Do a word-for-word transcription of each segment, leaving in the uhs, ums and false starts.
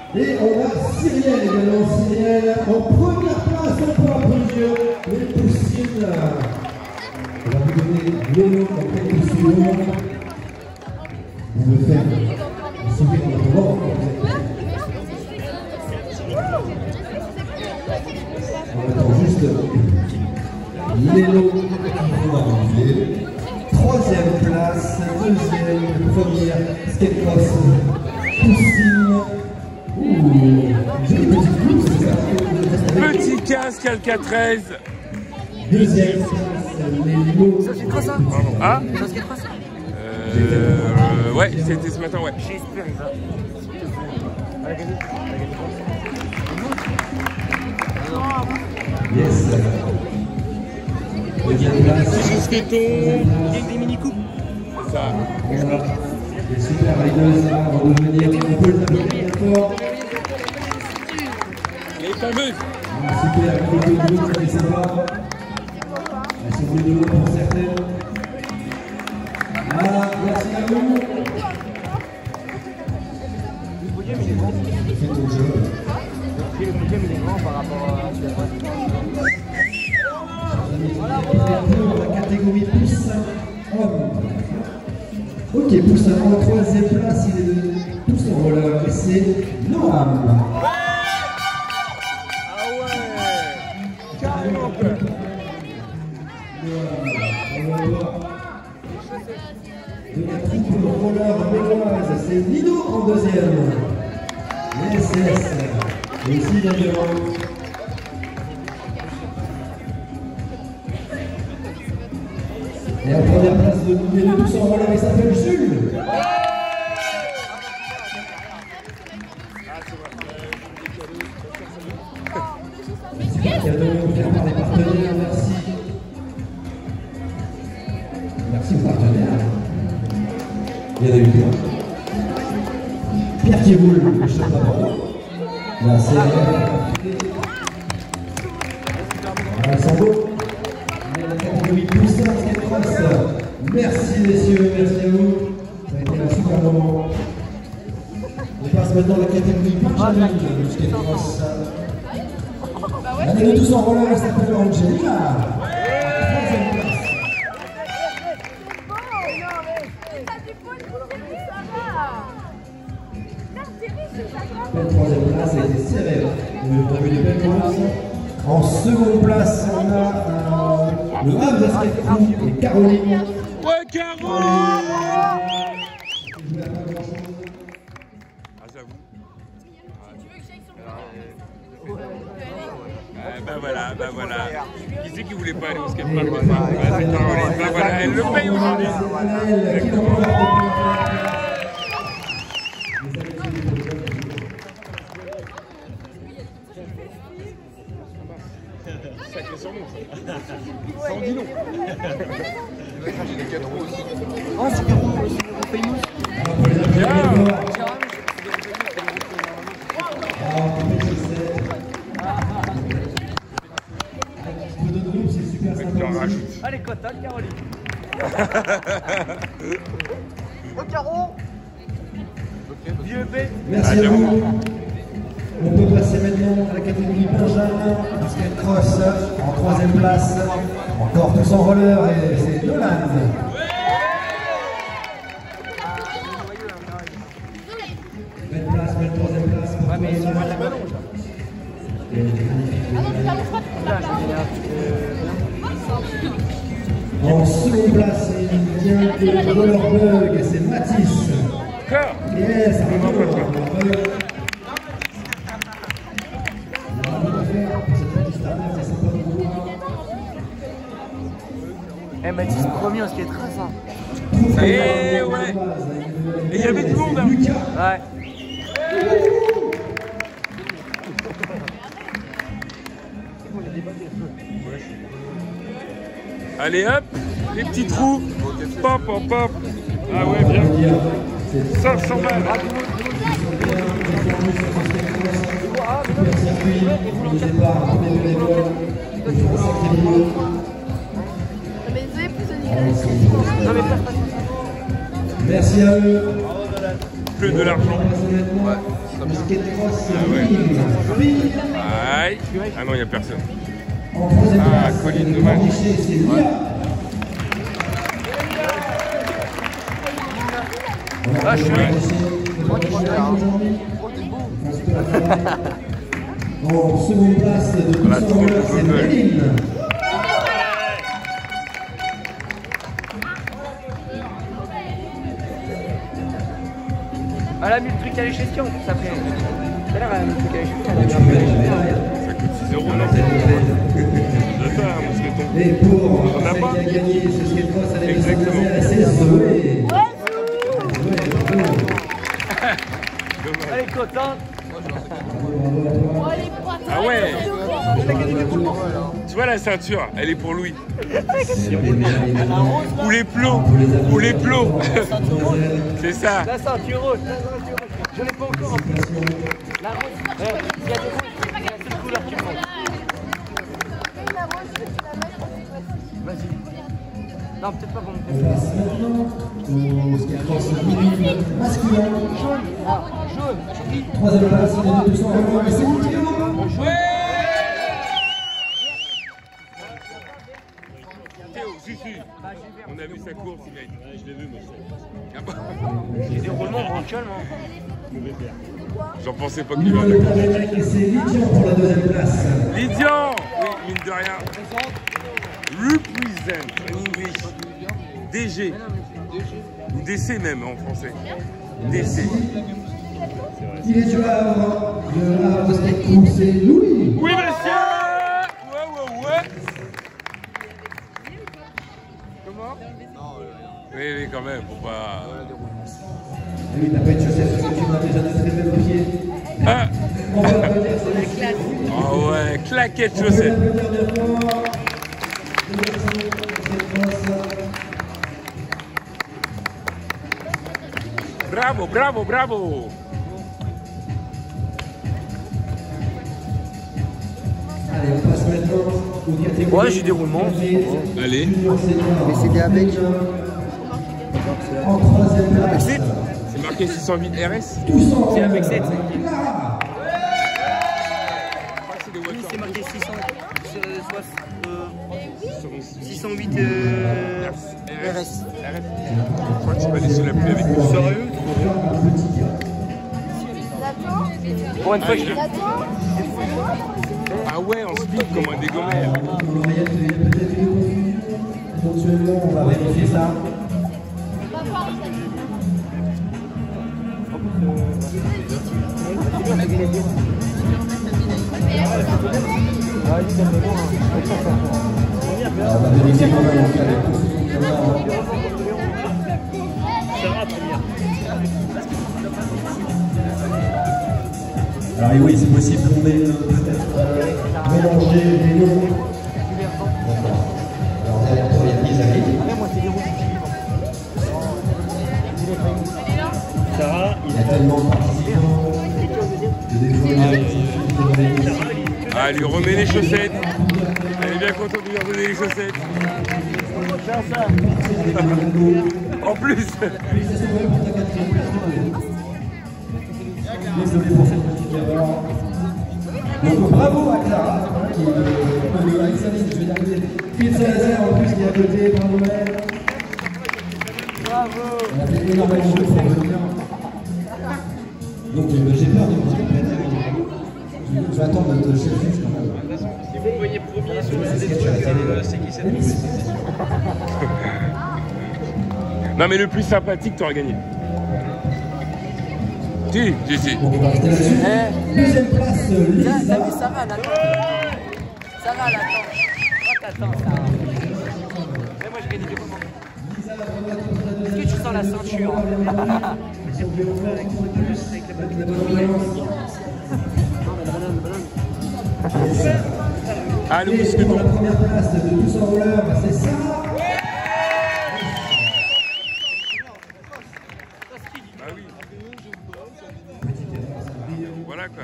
Et on a Cyrielle également, Cyrielle en première place pour la première les poussines. On va vous donner le nom dans quelques secondes. Vous me faites un sourire dans le ventre. On attend juste l'élo qui va arriver. Troisième place, deuxième, première, skate cross, poussine. Ouh, joli petit coup, c'est ça. Petit casque Alcatraz. Deuxième place, l'élo. Ça skate cross ça? Ah? Ça skate cross? Euh. Ouais, c'était ce matin, ouais. J'ai espéré ça. Yes. Deuxième place. Petit skaton. Avec des mini-coupes. C'est ça. Voilà. Les super riders là vont devenir un peu de fort. Les fameuses. Super, les deux groupes, c'est sympa. Elles sont venues de l'eau pour certaines. Voilà, merci à vous. Le podium il est grand. Fais ton job. Le podium il est grand par rapport à ce qu'il y a pour la catégorie pouce homme. Ok, pouce en troisième place, il est de pouce en roller et c'est Noam. Ah ouais. Carrément peu. De la troupe roller bénoise, c'est Nino en deuxième. Yes, yes. Et ici, il y a devant. Et en première place de nous, de tous en roller, il s'appelle Jules. Super cadeau offert par les partenaires, merci. Merci aux partenaires. Il y en a eu plein. Pierre Thieboul, le chef d'abord. La C R R. Alessandro. La catégorie pouce skate cross. Merci messieurs, merci à vous. Ça a été un super moment. On passe maintenant à la catégorie Benjamin du skate cross. Allez, nous tous en roller, elle s'appelle Angelina. Troisième place. Belle troisième place, elle était serrée. On a vu des belles courses. En seconde place, on a euh, le Havre Skate Crew et Caroline. Ouais, Caro! Ah, j'avoue. Euh, ben voilà, ben voilà. Qui c'est qui voulait pas aller au skatepark des fois? Ben c'est Caroline. Ben voilà, elle le paye aujourd'hui. Sacré son nom, ça. Ça en dit long. J'ai des quatre roues aussi. Oh, c'est des roues, c'est des famous. Allez, Cotal, Caroline. Au carreau. Vieux B. Merci à vous. On peut passer maintenant à la catégorie Benjamin, skate cross en troisième place. Encore tous en roller et c'est Nolan. Belle place, belle troisième place. Ouais, mais ils sont pas de la ballon. En seconde place, il vient de Rollerbug, c'est Mathis. Encore? Yes, ça va pas. Eh, Mathis, premier au skate cross, hein. Et ouais. Et il y avait du monde, hein. Ouais. Allez hop, les petits trous. Pop, pop, pop. Ah ouais, bien. Ça, sans mal. Merci à eux. triple de l'argent. Ouais. Ah ouais. Aïe. Ah non, il n'y a personne. Ah, Colline, dommage. Ouais. Ah, je suis là. En seconde place de deux cents rouleurs, c'est Méline. Elle a mis le truc à l'échestion, ça fait. Tout à l'heure, elle a mis le truc à l'échestion. Ça coûte six euros, non? C'est ça, mon skeleton. Et pour On n'a celle pas qui a gagné ce skate cross, elle est Exactement. c'est Zoé. Elle est contente. Ah ouais. Tu vois la ceinture, elle est pour Louis. Ou les plots, ou les plots. C'est ça. La ceinture rose, la ceinture rose. Je l'ai pas encore en plus. La rose, eh, il y a des roses, c'est la seule couleur qui me manque. Vas-y. Non, peut-être pas pour On me passe maintenant au skate cross féminin masculin. Jaune, ah, jaune. Troisième place de deux cents rouleurs, c'est Théo. Théo, si, si. On a vu sa course, il a dit. Je l'ai vu, moi. Ah bah. J'ai des roulements éventuellement. J'en pensais pas qu'il y Le avait. Tabernacle, c'est Lydian pour la deuxième place. Lydian. Oui, mine de rien. Represent en English. D G. Ou D C même en français. D C. Il est du Havre. Le Havre Skate Crew, c'est Louis. Oui, monsieur. Ouais, ouais, ouais. Comment? Oui, oui, quand même, faut pas. Oui, t'as pas une chaussette parce que tu m'as déjà distribué le pied. Ah, On va applaudir, c'est la classe. oh ouais, claquette chaussette. Bravo, bravo, bravo. Allez, on passe maintenant aux catégories. Ouais, j'ai des roulements. Allez. Mais c'était avec. En troisième place. C'est marqué six cent huit R S. Tous en C'est avec sept. Lara. Oui, c'est marqué six cents. six cent huit euh, R S. Je crois que c'est pas laissé la pluie avec nous. Sérieux? Pour une fois, je Ah ouais, on se pique comme un dégommé. Dans l'oreillette, il y a peut-être une confusion. Éventuellement, on va vérifier ça. Alors, on va vérifier quand même en cas de confusion. Alors oui, c'est possible qu'on ait euh, peut-être euh, mélangé les noms. D'accord. Alors derrière toi, il y a Isabelle. Sarah, Il y a tellement de participants. que des fois, il y a des gens qui Ah, elle lui remet les chaussettes. Elle est bien contente de lui redonner les chaussettes. En plus. Désolé pour cette petite erreur. Donc bravo à Clara, qui est avec sa liste, je vais y arriver. Pizza laser en plus qui est à côté, bravo elle. bravo. Elle a fait énormément de pour venir. Donc euh, j'ai peur de me dire, je vais attendre de te selfie quand même. Si vous voyez premier sur le truc, c'est qui cette liste? Non, mais le plus sympathique, t'auras gagné. Si, si, si. Donc on va rester là-dessus. Deuxième place, Lisa. Ça va, elle attend. Ça va, elle attend. Toi, t'attends, ça va. Mais moi, je gagne des moments. Est-ce que tu sens la ceinture? Ah, le Et mousqueton. pour la première place de deux cents rouleurs, c'est ça. Ah oui. Voilà quoi.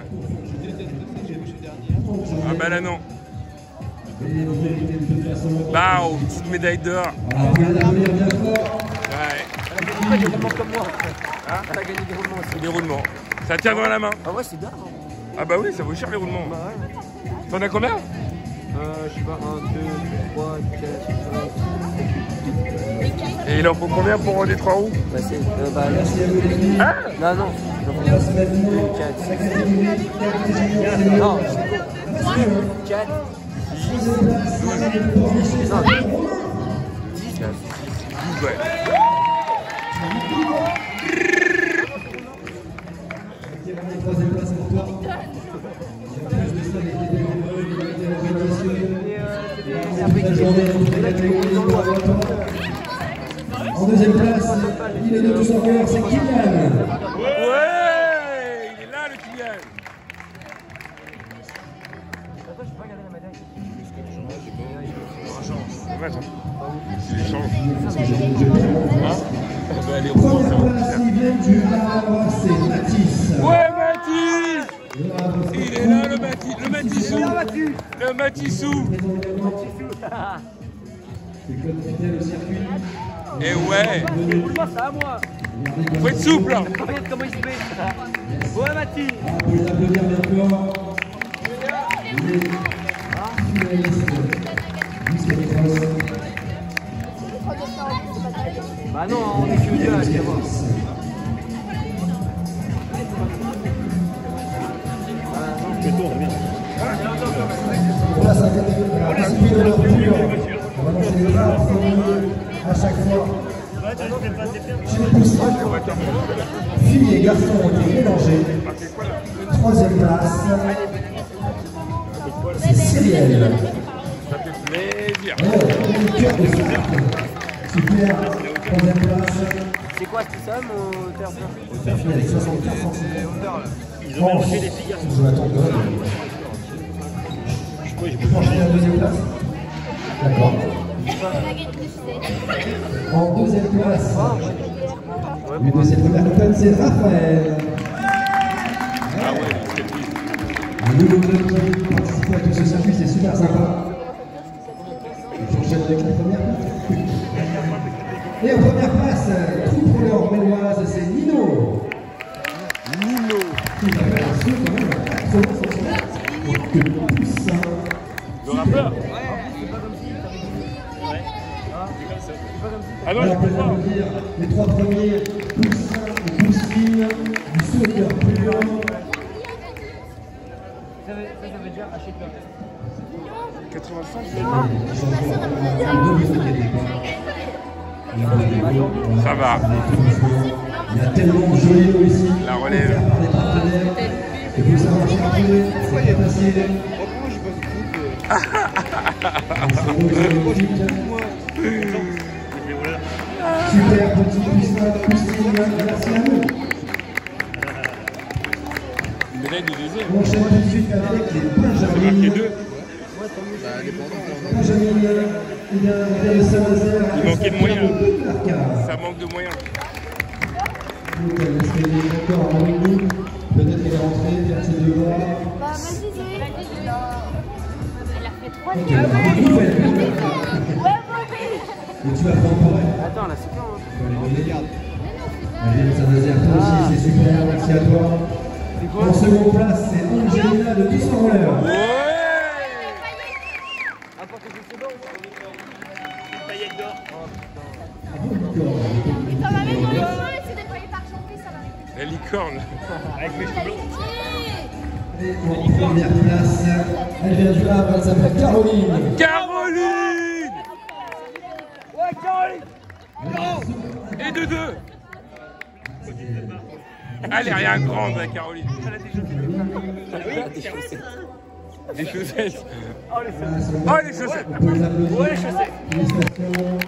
Ah bah là non. Et vous méritez de toute façon. Bah, oh, petite médaille d'or. Alors, on va l'applaudir bien fort. Ouais. pourquoi tu roulements comme moi? Hein? T'as gagné des roulements aussi. Des roulements. Ça tient dans la main. Ah ouais, c'est dingue. Ah bah oui, ça vaut cher les roulements. Bah ouais. T'en as combien? Euh, je sais pas, un, deux, trois, quatre, cinq. Et il en faut combien pour des trois roues? Bah c'est. Euh, bah là, Hein? non, non. quatre. Non. quatre. Non. dix. douze, ouais. Troisième place pour toi. En deuxième place, il est de tous en cœur, c'est Kylian. Ouais, il est là le Kylian. Dommage, hein. Il change. Hein? Bah, les roulements, ça Première va place, faire. il vient du Havre, c'est Mathis. Ouais, Mathis! Il est là le Mathis, le Matissou! Le Matissou! C'est comme fidèle au circuit. Et ouais! Le roulement, c'est à moi. Faut être souple! Hein. Regarde comment il se met. Ouais, Mathis. Ah, on peut l'applaudir maintenant. Il est finaliste du Scénicross. Bah non, on est que deux à aller voir. Place à participer de leur tour. On va lancer les bras à chaque fois. Chez les poussins, filles et garçons ont été mélangés. Troisième place, c'est Cyrielle. Ça fait plaisir! Oh, le cœur de ce super. Troisième place, C'est quoi tout ça, mon terre Sophie avec soixante-quatre centimètres. France, je m'attends de Je peux enchaîner la deuxième place. D'accord. En deuxième place, une de ses premières compagnes, c'est Raphaël. Ah ouais, c'est plus. Un nouveau club qui participe à tout ce circuit, c'est super sympa. J'enchaîne avec la première place. Et en première place, troupe roller méloise, c'est Nino. Nino! Qui va faire un saut quand même à quatre-vingts centimètres. Que poussin. Le rappeur? Ah non, Alors, je on peux peut pas! applaudir les trois premiers poussins et poussines du saut de cœur pur. Ça veut, ça, ça veut dire acheter le quatre-vingt-cinq, ça va. Il y a tellement de jolis lots ici. La relève. Par des partenaires. Et vous savoir un peu, c'est pas facile. Super petit poussin, poussine, merci à nous. Une médaille de deuxième. On enchaîne tout de suite avec les C'est marqué Benjamin. deux. Benjamin, il a un Saint-Nazaire. Il manquait de moyens. moyens. Ça manque de moyens. Est-ce qu'elle est encore en ligne? Peut-être qu'elle est rentrée, faire ses devoirs. Bah vas-y Zoé. Elle a fait trois Ok, nuits. bah, Ouais, ouais. ouais. Et tu vas faire pour elle. Attends, là, c'est quand hein? Tu vas les donner. Allez, Saint-Nazaire, toi aussi, c'est super, merci à toi. En seconde place, c'est Angelina de Tous en roller. Ouais! Apporte quelque chose dedans. Ça va mettre dans les cheveux et c'est déployé par chantier, ça va mettre. La licorne. Et en première place, elle vient du Havre, elle s'appelle Caroline. Caroline! Ouais, Caroline. Et de deux. Elle est rien grande, la Caroline. Des chaussettes. Des chaussettes. Oh, les chaussettes. Oh, les chaussettes. On peut les applaudir. Ouais, les chaussettes. Félicitations.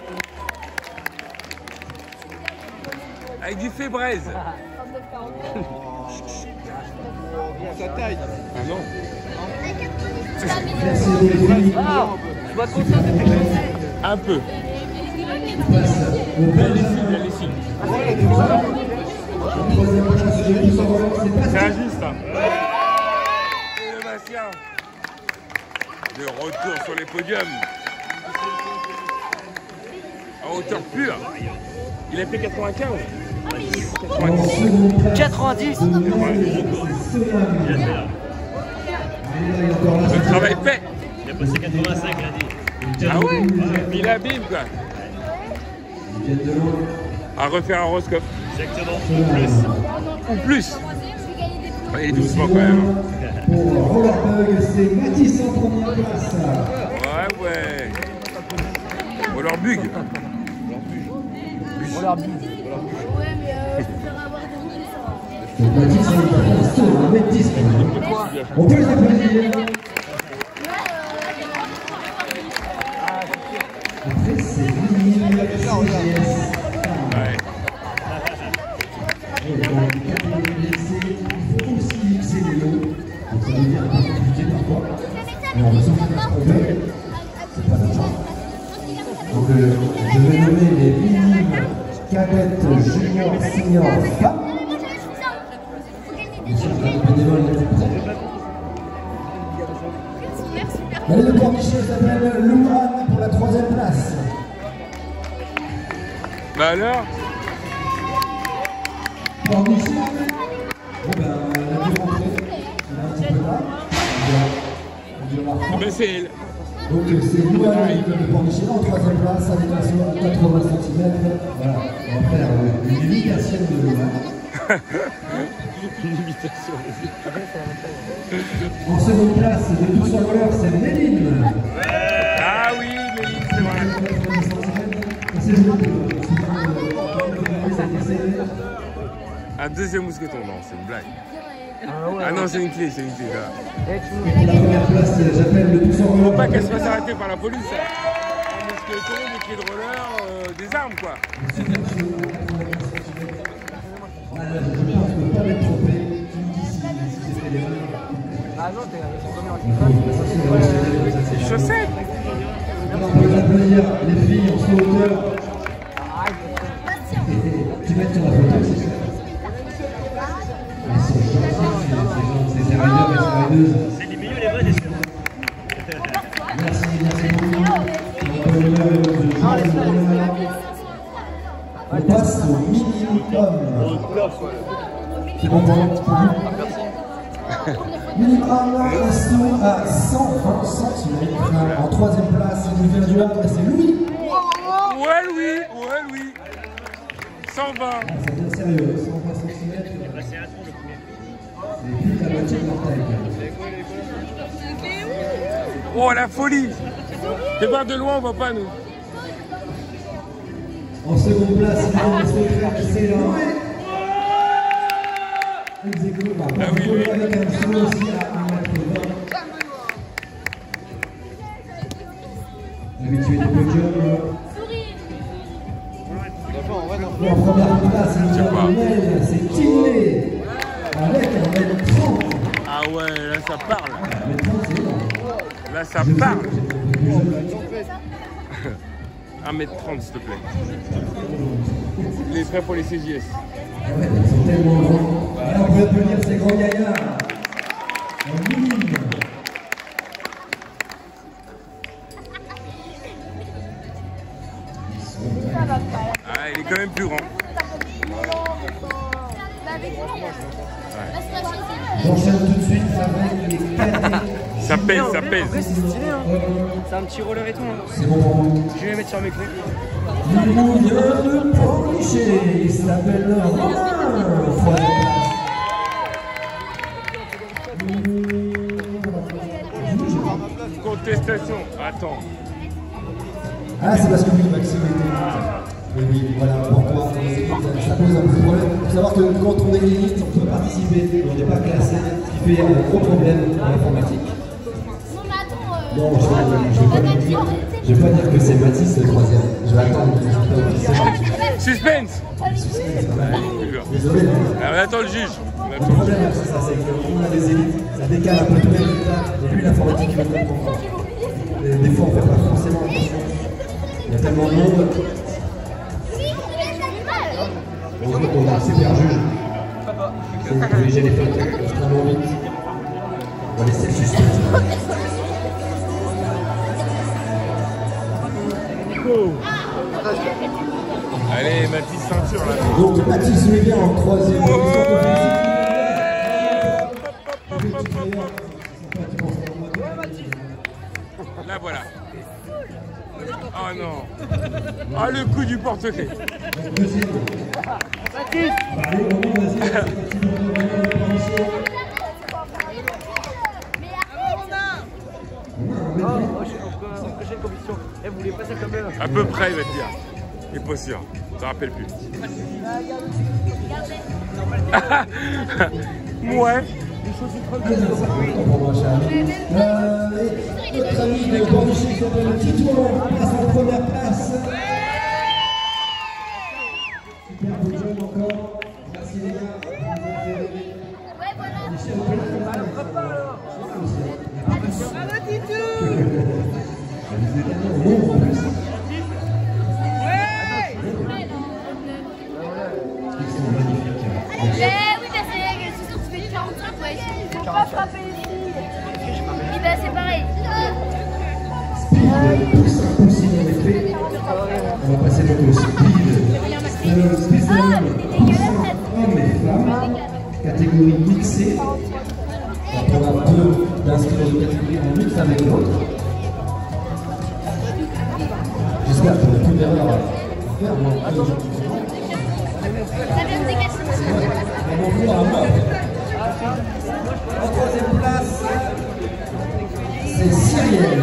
Avec du fébraise. Sa taille. Ah non. Merci les filles. Ah, je vois content de tes chaussettes. Un peu. On passe au La Belge. lessive, la lessive. En troisième place, j'ai Tous en roller, c'est C'est Bastien. injuste, hein. Et le Bastien. De retour sur les podiums. En hauteur pure. Il a fait quatre-vingt-quinze. quatre-vingt-dix. Le travail fait. Il a passé quatre-vingt-cinq lundi. Ah ouais, il abîme quoi. À refaire un Roscoff. Exactement. Plus. Ou plus. Allez doucement quand même. Pour Rollerbug, c'est Mathis en première place. Ouais ouais. Rollerbug. Rollerbug. Ouais, mais euh, je préfère avoir des mille ça. Donc Mathis, il est un mètre dix quand même. On peut les applaudir. Après, c'est Mini C G S. Ouais. Et dans les catégories lycée, il faut aussi mixer les lots. Donc ça veut dire un peu compliqué parfois. Mais on va s'en faire un problème. C'est pas d'argent. Donc euh, je vais nommer les minimes cadettes junior senior femmes. Bien sûr, le bénévole est prêt. Allez, le pornichet s'appelle Louran pour la troisième place. Bah alors? Pornichet. Bon ben, elle a dû rentrer. Elle est un petit peu là. Elle doit la Ah ben c'est elle. Donc c'est Louran avec le pornichet en troisième place avec un saut à quatre-vingts centimètres. Voilà, on va faire une imitation de Louran. Une imitation. En seconde place de tous en roller, c'est Méline. Ah oui, Méline, c'est vrai. Un deuxième mousqueton, non, c'est une blague. Ah non, c'est une clé, c'est une clé. Là. Pour la première place, j'appelle le tous en roller. Faut pas qu'elle se fasse arrêter par la police. Hein. Un mousqueton, des clés de roller, euh, des armes quoi. Je pense ne pas m'être trompé. Tu me dis si c'était l'erreur. Ah non, t'es Des chaussettes. On peut applaudir les filles en saut hauteur. Tu vas être sur la photo, c'est ça? Elles sont gentilles, ces riders et ces rideuses. C'est les milieux, les vrais, c'est sûr. Merci, merci beaucoup. On passe au minimum. C'est bon pour vous? Minimum, un saut à cent vingt centimètres. En troisième place, il vient du Havre, c'est Louis. Ouais, Louis, ouais, Louis. cent vingt. Ah, ça devient sérieux, cent vingt centimètres. C'est un tour le premier. C'est plus de la moitié de leur taille. Oh la folie. T'es pas de loin, on voit pas nous. En seconde place, il y a le secret, c'est là. Exécuté par Ah oui, oui. avec un saut aussi à un mètre vingt. L'habitué du podium. En première place, le Nel, c'est Kinley. Avec un mètre trente. Ah ouais, là ça parle. un mètre trente, c'est énorme. Là ça parle. un mètre trente s'il te plaît. Il est prêt pour les C J S. Ah ouais, ils sont tellement grands. Alors, on peut applaudir ces grands gaillards. En minime. Ah, il est quand même plus grand. J'enchaîne tout de suite avec les cadets. Ça pèse, ça pèse. C'est stylé, hein. C'est un petit roller et tout. Hein. C'est bon pour vous. Je vais les mettre sur mes clés. Numéro deux de Pornichet, il s'appelle Romain. Troisième place. Contestation. Attends. Ah, c'est parce que oui, Maxime était là. Oui, oui, voilà pourquoi. Ça pose un petit problème. Il faut savoir que quand on est élite, on peut participer, on n'est pas classé, ce qui fait un gros problème dans l'informatique. Non, je ne vais, pas dire, je vais pas dire que c'est Mathis le troisième. Je vais attendre le résultat officiel. Suspense. Désolé. Alors, on attend le juge. On Le attend le juge. problème, c'est ça, c'est qu'on a des élites, ça décale un peu tous les résultats. Et lui, l'informatique, il va pas comprendre. Et des fois, on ne fait pas forcément attention. Il y a tellement de monde. Heureusement qu'on a un super juge. C'est pour corriger les fautes extrêmement vite. On va laisser le suspense. Oh. Allez, Mathis ceinture là. Donc Mathis Weber en troisième Oh là voilà. Oh non. Ah le coup du porte-clés. Mathis. Prochaine compétition. Eh, vous voulez passer quand même? À peu près, il va te dire. Il est pas sûr. Je me rappelle plus. Ouais. Notre ami de Bordeaux qui s'appelle Titouan passe en première place. Super beau jeu encore. Merci les gars. Ouais, voilà. Eh oui, bah c'est sûr que tu fais quarante-cinq, ouais. Il faut pas frapper ici. Et bah c'est pareil. Speed, pouce, pouce, en effet. On va passer donc au speed. Le speed hommes et femmes. Catégorie mixée. On a peu d'inscrits de catégorie en mix avec l'autre. J'espère que vous pouvez avoir faire mon Ça vient de décacher. En troisième place, c'est Cyrielle.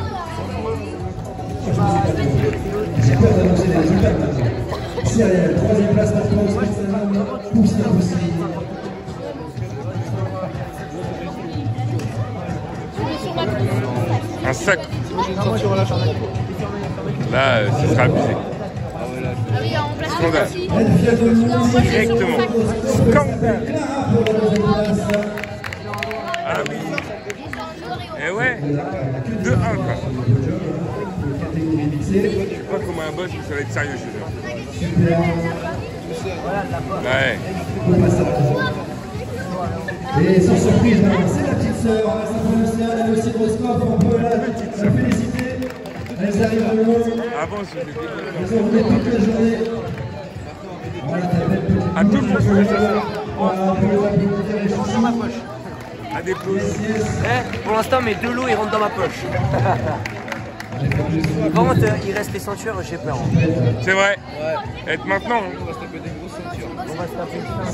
J'ai peur d'annoncer les résultats maintenant. Cyrielle, troisième place maintenant, pousse la pousse. Un sac. Là, euh, ce sera abusé. Ah oui, en place Scandale. aussi. Directement. Scandale. Ah oui. Eh ouais. deux un quoi. Je sais pas comment un boss, mais ça va être sérieux chez eux. Ouais. Et sans surprise, c'est la petite sœur, elle a aussi de scope, on peut la féliciter. Elles arrivent au long. Avant, c'était des Elles ont roulé toute la journée. Voilà, ta belle petite. à tout le monde, ça. Voilà, on peut applaudir les chansons. Dans ma poche. À des pauses. Eh, pour l'instant, mes deux lots ils rentrent dans ma poche. Par contre, euh, il reste les ceintures, j'ai peur. Hein. C'est vrai. Ouais. Et maintenant, On va se taper des grosses ceintures. On va se taper ça.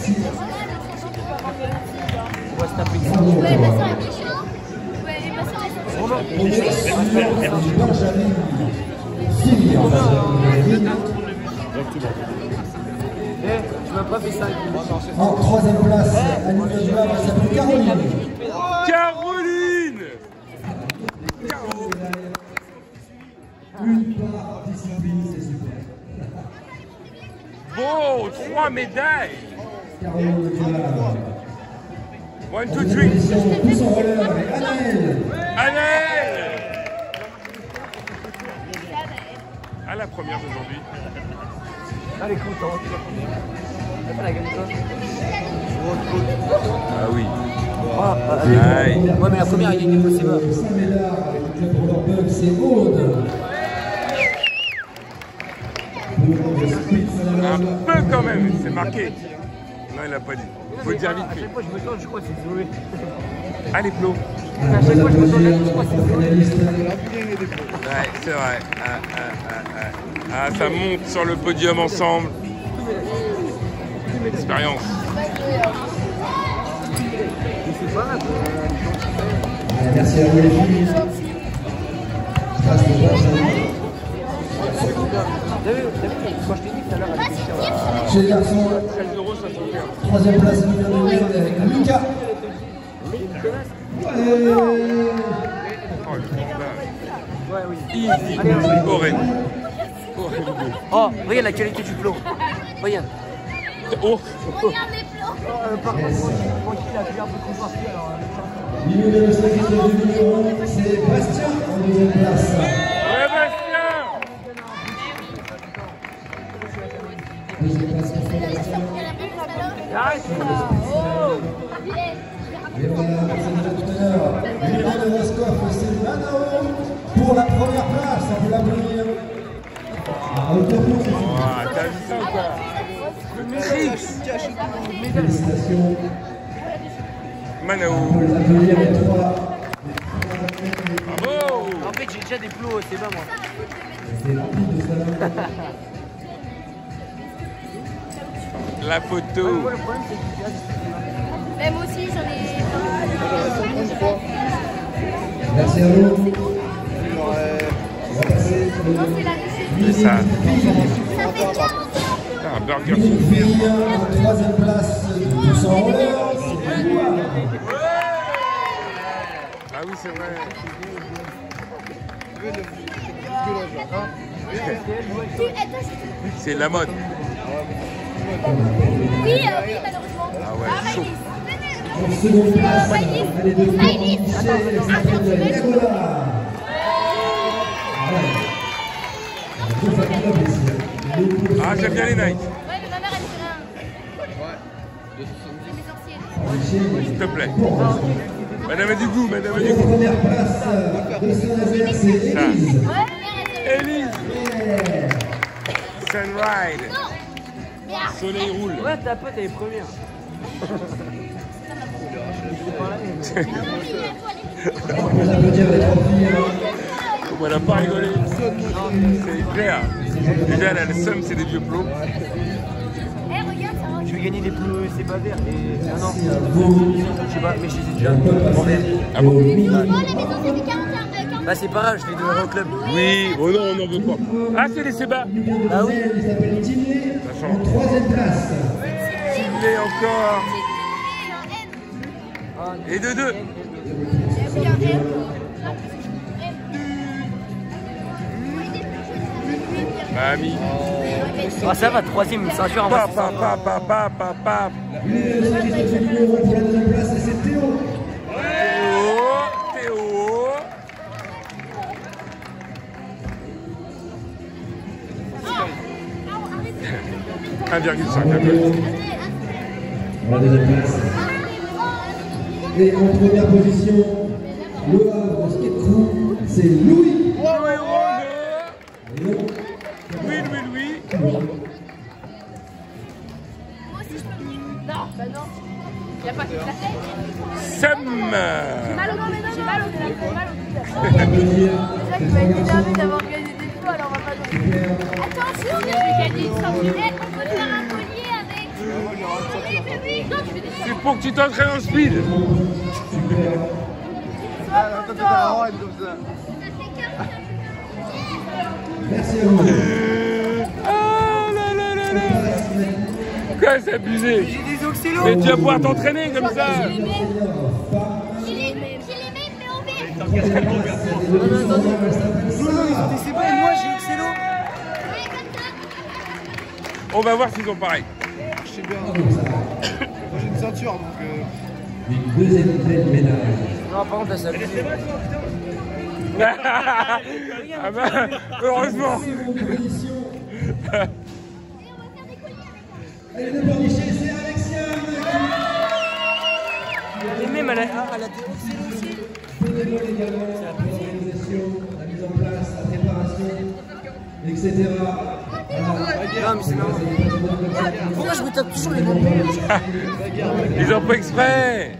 On va se taper ça. Ouais, bah ça, c'est chaud. Ouais, bah ça, Eh, tu m'as pas fait ça. En troisième place, Annie Dumas, elle s'appelle Caroline. Caroline. Caro. Une par discipline, c'est super. Bon, trois médailles. Caroline Dumas. One, two, three. Tous en relève avec Anaël. Allez. À la première d'aujourd'hui. Elle est contente. Elle fait la gueule de Ah oui. Ah, Aïe. ouais, mais la première, il y a une possible. Saint-Médard avec le club Roller Bug, c'est Aude. Un peu quand même, c'est marqué. Non, il n'a pas dit. Faut dire vite À fait. chaque fois, je me tourne, je crois que c'est Zoé. Allez, Flo. À chaque fois, je me tourne, je crois que c'est finaliste. Ouais, c'est vrai. Ah, ah, ah, ah. Ah, ça monte sur le podium ensemble. Expérience. Merci à vous les filles. Grâce au coach. T'as vu, t'as vu, quand je t'ai dit tout à l'heure, elle était sur Chez les garçons, seize euros, ça se fait. troisième place, Lucas de Merde avec Lucas. Oh, le scandale. Ouais, oui. Easy. Oren. Oren. Oh, regarde la qualité du plot. Regarde. Oh. regarde les plots. Euh, par contre, tranquille, il a pu un peu trop parti, alors. Numéro cinq de numéro un, c'est Bastien en deuxième place. Ouais, Bastien. Deuxième place, François Bastien. Arrête ça. Et voilà, comme je disais tout à l'heure, numéro de Roscoff, c'est Manao pour la première place. On peut l'applaudir. À hauteur pour Oh, T'as vu ça ou quoi? Trix. Félicitations. Manao. On peut l'applaudir les trois. Bravo. En fait, j'ai déjà des plots, c'est pas moi. C'est rapide de ça. La photo. Moi, le problème, c'est que Mais moi aussi, j'en ai. Merci à vous. Non, c'est la C'est ça. Ça fait quarante ans. Putain, un burger. Une fille en troisième place, deux cents euros. Ah oui, c'est vrai. Tu- attends, C'est la mode. Oui, euh, oui, malheureusement. Ah ouais, chaud. En seconde place, elle est de Michel Nicolas. Ah, j'aime bien les Nike. Ouais, mais ma mère, elle dirait un. J'ai mes S'il te plaît. Madame a du goût, madame a du En goût. première place de Saint-Nazaire, c'est Élise. Ouais, ma mère, elle dirait. Élise. Sunride. Soleil roule. ouais, ta pote, elle est première. On peut applaudir les trois filles. On n'a pas rigolé. C'est clair. Déjà, elle a le seum, c'est des vieux plots. Eh, regarde, ça va. Je vais gagner des plots, c'est pas vert. Et... Ah non, Merci à vous. je sais pas, mais je les ai déjà On peut en vert. passer Ah bon? au mini. Moi, la maison, c'était quarante ans. Bah, c'est pas grave, je les donnerai au club. Oui, oh non, on n'en veut pas. Ah, c'est les Sébas. Ah oui. Il s'appelle Timé. Ça En change. troisième place. Il est encore. Et de deux. Mamie. Ah, ça va, troisième, une ceinture en bas. Papa, papa, papa, papa. Lui, le sacrifice du numéro pour la deuxième place, et c'est Théo. Théo, Théo. un virgule cinq. En deuxième place. Et en première position, le Havre Skate Crew, c'est Louis. Et non, Oui, oui, oui. Moi aussi, je peux venir. Non, bah non. Il n'y a pas que la tête. Sam. J'ai mal au dos, mais non, j'ai mal au dos. J'ai mal au dos. on peut applaudir. Déjà qu'il va être énervé d'avoir gagné des poids, alors on va pas donner. Attention, je vais gagner une centimètre. On peut faire un collier avec. Oui, oui, oui. Non, tu fais des C'est pour que tu t'entraînes en speed. Merci à vous. Oh là là là là. Quoi, c'est abusé. J'ai des oxylos. Mais tu vas pouvoir t'entraîner comme ça. J'ai les mêmes, j'ai les mêmes, mais en vert. C'est pas, et moi j'ai oxylos. Oui, comme ça. On va voir s'ils ont pareil. Je sais bien. Moi j'ai une ceinture donc. Euh... Une deuxième belle médaille. Non, par contre, là, ça Ah bah, heureusement. Allez, le bornicher, c'est Alexia. Et même à la, à la oxylos aussi. Bénévole également, l'organisation, la mise en place, la préparation, et cetera. Voilà. Non, mais c'est marrant. Pourquoi je me tape toujours les mêmes? Ils ont pas exprès.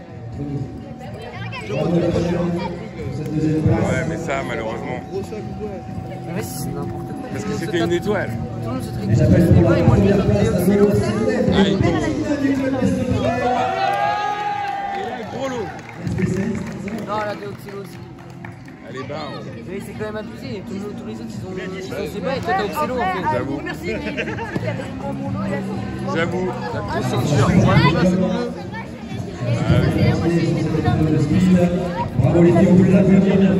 Cette deuxième place. Ouais, mais ça, malheureusement. Mais c'est n'importe quoi. Parce que c'était une étoile. Tout le monde se Et traite. j'appelle pour la Et moi, je première me tape place les à oxylos. Melo Sélève. Ah, il tombe. Du club Estoril. Et là, gros lot. Non, la déoxylo aussi. Allez, bas. Mais c'est quand même abusé. Tous, les- tous les autres, ils ont. Ils ont c'est pas, et toi, t'as oxylo en fait. J'avoue. Merci, mais il avait mon lot, il a tout. J'avoue. Bravo les filles, on peut l'applaudir bien.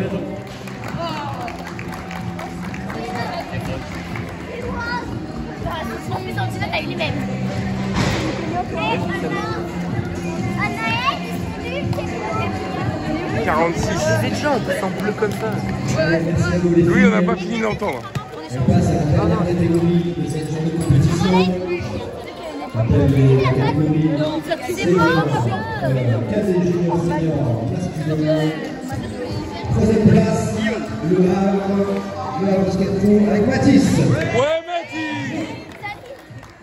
En plus, on dirait avec les mêmes. quarante-six. C'est déjà en plus en bleu comme ça. Merci à vous les filles. Louis, on n'a pas fini d'entendre. On passe à la dernière catégorie de cette journée de compétition. On appelle les catégories seniors, euh, cadets, juniors, seniors, masculins. Troisième place, le Havre, le Havre Skate Crew avec Mathis. Ouais, Mathis.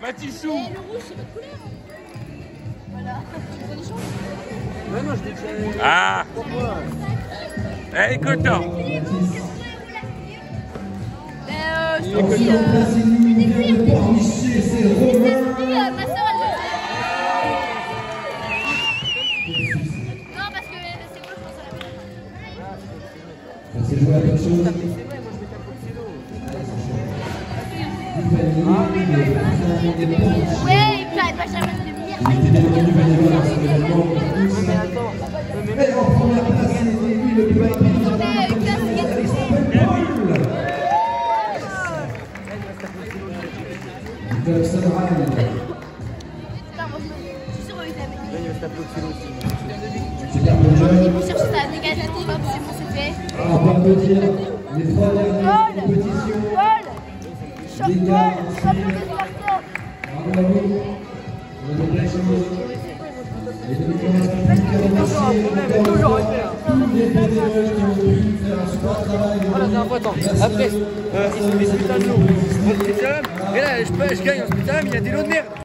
Matissou. Et le rouge, c'est votre couleur. Voilà. Tu veux des choses? Ouais, non, je l'ai Ah. Eh, écoute. Mais euh, je En te dis, place, euh, il vient de Pornichet, c'est Romain. euh, ma soeur, elle le fait. Non, parce que c'est moi, je pense à la C'est joué à quelque chose. Ouais, il va jamais se venir. Il était défendu bénévole à ce événement. Mais attends. Et en première place, il était lui le plus rapide dans la compétition. Il s'appelle Paul. Ils peuvent se ramener. Je suis sûre qu'il avait Super bon jeu. Il cherche sa négative, c'est bon, c'est fait. Alors, on peut dire les trois dernières Paul compétitions. Paul Les gars, Chope le carton. bravo à vous. On a de belles choses. Et de remercier Toujours été. tous les bénévoles qui ont pu faire un super travail. Voilà, c'est important. Après, euh, ils sont des putains de l'eau. Et là, je, peux- je gagne en putain, mais il y a des lots de merde.